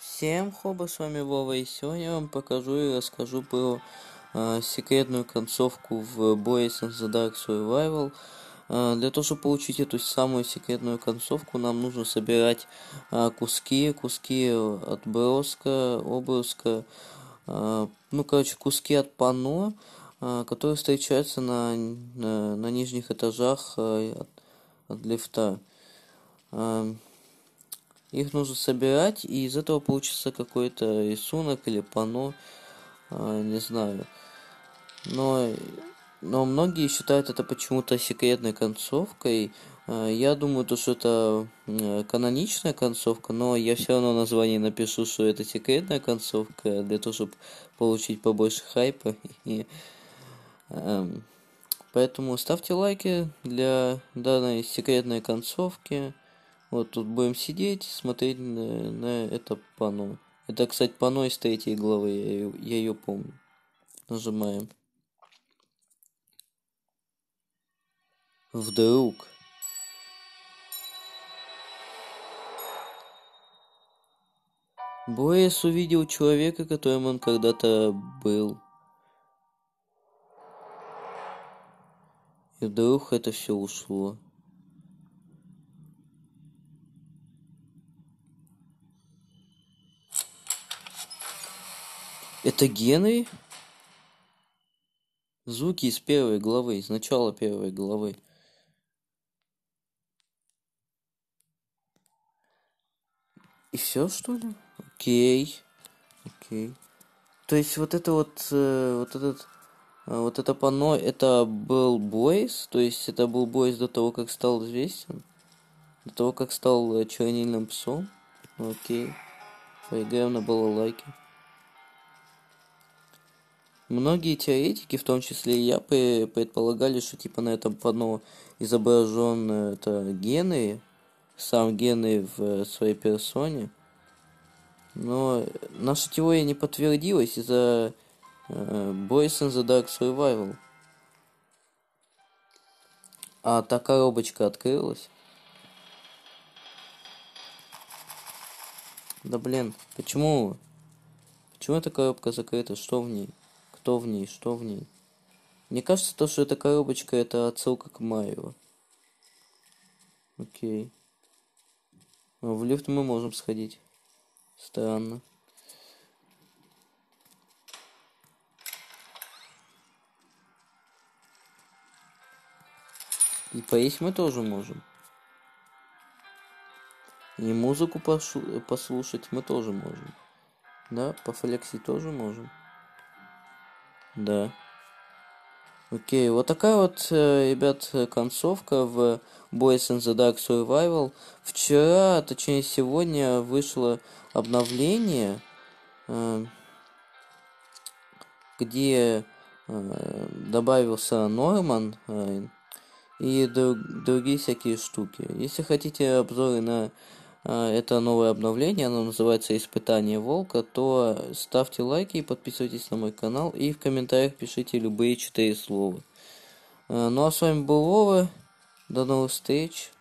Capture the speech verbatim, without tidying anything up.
Всем хоба, с вами Вова, и сегодня я вам покажу и расскажу про э, секретную концовку в Boys in the Dark Survival. Э, для того, чтобы получить эту самую секретную концовку, нам нужно собирать э, куски, куски от броска, обруска, э, ну, короче, куски от панно, э, которые встречаются на, на, на нижних этажах э, от, от лифта. Э, Их нужно собирать, и из этого получится какой-то рисунок или панно, а, не знаю. Но, но многие считают это почему-то секретной концовкой. А, Я думаю, то, что это м, каноничная концовка, но я все равно в названии напишу, что это секретная концовка, для того, чтобы получить побольше хайпа. И, эм, поэтому ставьте лайки для данной секретной концовки. Вот тут будем сидеть, смотреть на, на это панно. Это, кстати, панно из третьей главы, я ее, я ее помню. Нажимаем. Вдруг. Боэс увидел человека, которым он когда-то был. И вдруг это все ушло. Это Генри? Звуки из первой главы, из начала первой главы. И все, что ли? Окей. Окей. То есть вот это вот, э, вот этот, э, вот это панно, это был Бойс, то есть это был Бойс до того, как стал известен, до того, как стал э, чернильным псом. Окей. Поиграем на балалайке. Многие теоретики, в том числе и я, пре- предполагали, что типа на этом панно изображен э, это Генри, сам Генри в э, своей персоне. Но наша теория не подтвердилась из-за э, Boys in the Dark Survival. А та коробочка открылась. Да блин, почему? Почему эта коробка закрыта? Что в ней? Кто в ней? Что в ней? Мне кажется, то, что эта коробочка, это отсылка к Марио. Окей. Но в лифт мы можем сходить. Странно. И поесть мы тоже можем. И музыку пошу- послушать мы тоже можем. Да, пофлексить тоже можем. Да. Окей, вот такая вот, э, ребят, э, концовка в Boys in the Dark Survival. Вчера, точнее сегодня, вышло обновление, э, где э, добавился Норман э, и друг- другие всякие штуки. Если хотите обзоры на э, это новое обновление, оно называется «Испытание Волка», то ставьте лайки и подписывайтесь на мой канал, и в комментариях пишите любые четыре слова. Э, Ну а с вами был Вова. До новых встреч.